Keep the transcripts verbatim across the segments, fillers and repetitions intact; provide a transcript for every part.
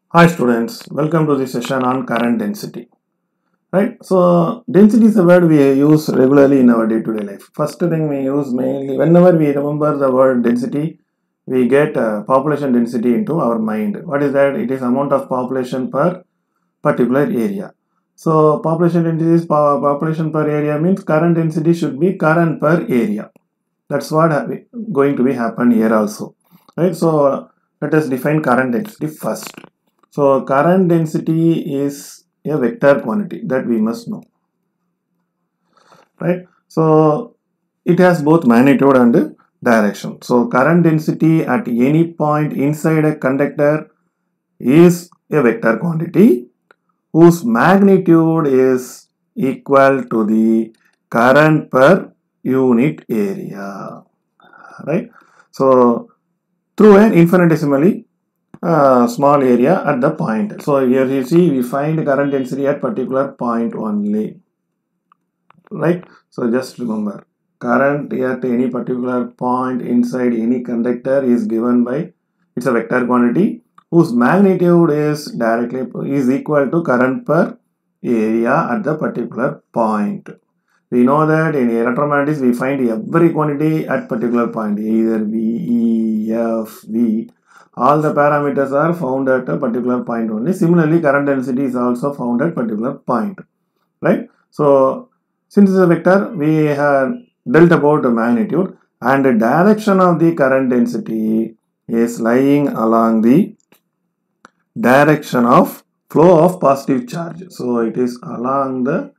Hi students, welcome to the session on current density. Right, so density is a word we use regularly in our day-to-day life. First thing we use mainly, whenever we remember the word density, we get uh, population density into our mind. What is that? It is amount of population per particular area. So population density is po population per area means current density should be current per area. That's what going to be happen here also. Right, so let us define current density first. So current density is a vector quantity that we must know, right? So it has both magnitude and direction. So current density at any point inside a conductor is a vector quantity whose magnitude is equal to the current per unit area, right? So through an infinitesimally uh, small area at the point. So here you see we find current density at particular point only, right? So just remember, current at any particular point inside any conductor is given by, it's a vector quantity whose magnitude is directly is equal to current per area at the particular point. We know that in electromagnetics we find every quantity at particular point, either V, E, F, V. All the parameters are found at a particular point only. Similarly, current density is also found at particular point, right? So, since it's a vector, we have dealt about the magnitude, and the direction of the current density is lying along the direction of flow of positive charge. So, it is along the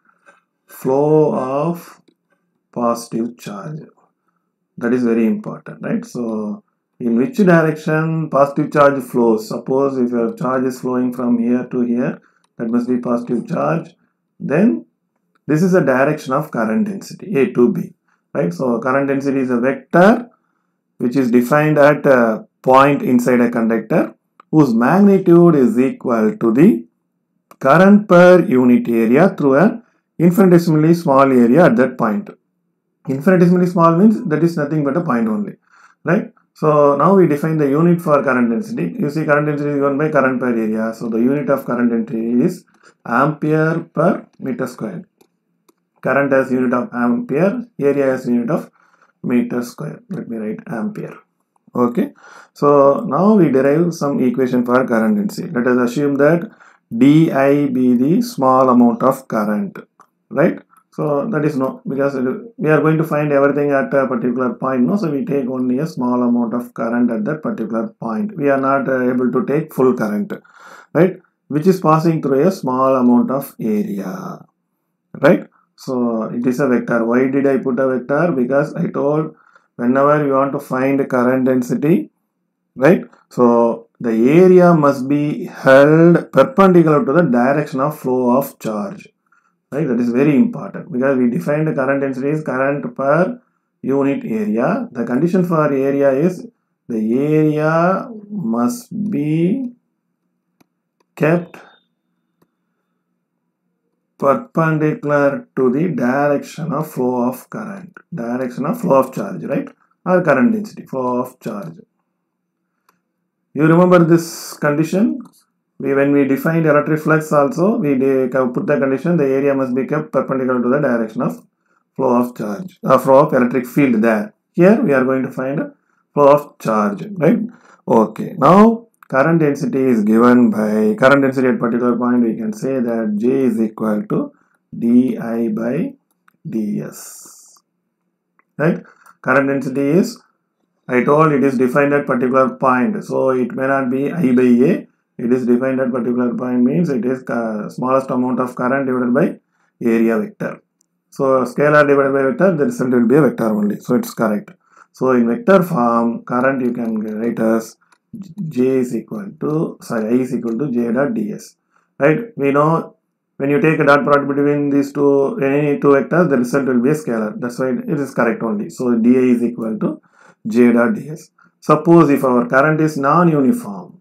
flow of positive charge. That is very important, right? So in which direction positive charge flows? Suppose if your charge is flowing from here to here, that must be positive charge. Then this is the direction of current density, A to B, right? So current density is a vector which is defined at a point inside a conductor whose magnitude is equal to the current per unit area through an infinitesimally small area at that point. Infinitesimally small means that is nothing but a point only, right? So now we define the unit for current density. You see current density is given by current per area. So the unit of current density is ampere per meter square. Current as unit of ampere, area as unit of meter square. Let me write ampere. Okay. So now we derive some equation for current density. Let us assume that di be the small amount of current, right? So that is no, because we are going to find everything at a particular point, no? So we take only a small amount of current at that particular point. We are not uh, able to take full current, right? Which is passing through a small amount of area, right? So it is a vector. Why did I put a vector? Because I told whenever you want to find current density, right? So the area must be held perpendicular to the direction of flow of charge. Right, that is very important because we defined the current density is current per unit area. The condition for area is the area must be kept perpendicular to the direction of flow of current, direction of flow of charge, right? Or current density, flow of charge. You remember this condition? We, when we defined electric flux also, we put the condition the area must be kept perpendicular to the direction of flow of charge, uh, flow of electric field there. Here we are going to find flow of charge, right? Okay, now current density is given by, current density at particular point, we can say that J is equal to di by ds, right? Current density is, I told it is defined at particular point, so it may not be I by A. It is defined at particular point means it is smallest amount of current divided by area vector. So scalar divided by vector, the result will be a vector only. So it's correct. So in vector form, current you can write as J is equal to, sorry, I is equal to J dot ds. Right? We know when you take a dot product between these two, any two vectors, the result will be a scalar. That's why it is correct only. So di is equal to J dot ds. Suppose if our current is non-uniform,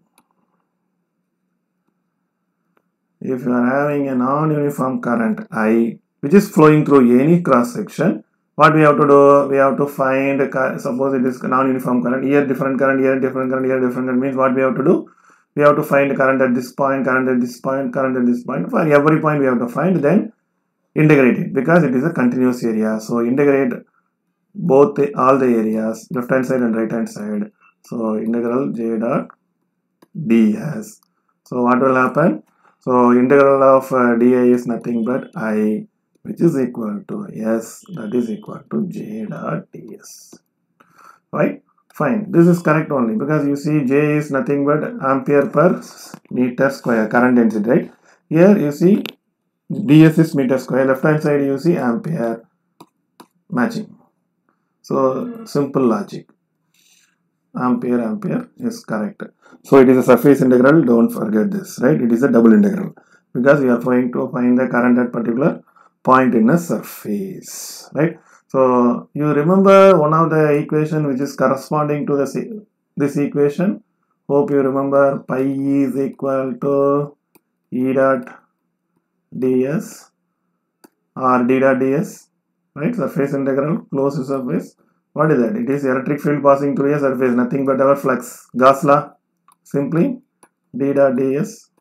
if you are having a non-uniform current I which is flowing through any cross section, what we have to do? We have to find, suppose it is non-uniform current, here different current, here different current, here different current, means what we have to do? we have to find current at this point, current at this point, current at this point. For every point we have to find, then integrate it because it is a continuous area. So integrate both the, all the areas, left hand side and right hand side. So integral j dot ds. So what will happen? So integral of uh, di is nothing but I, which is equal to s, that is equal to j dot ds. Right? Fine. This is correct only because you see j is nothing but ampere per meter square, current density, right? Here you see ds is meter square, left hand side you see ampere, matching. So simple logic. Ampere, ampere is correct. So it is a surface integral, don't forget this, right? It is a double integral because we are trying to find the current at particular point in a surface, right? So you remember one of the equation which is corresponding to the this equation. Hope you remember pi is equal to E dot ds or d dot ds, right? Surface integral, closed surface. What is that? It is electric field passing through a surface, nothing but our flux. Gauss law, simply d dot ds.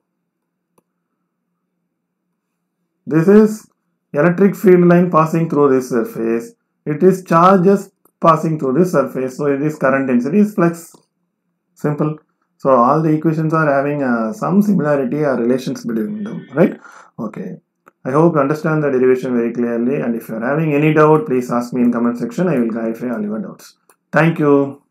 This is electric field line passing through this surface. It is charges passing through this surface. So it is current density is flux. Simple. So all the equations are having uh, some similarity or relations between them, right? Okay. I hope you understand the derivation very clearly, and if you are having any doubt, please ask me in comment section. I will clarify all your doubts. Thank you.